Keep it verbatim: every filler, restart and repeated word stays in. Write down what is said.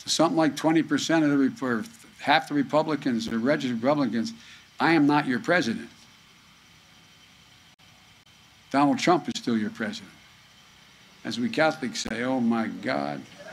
something like twenty percent of the, or half the Republicans are registered Republicans, I am not your president. Donald Trump is still your president. As we Catholics say, oh my God.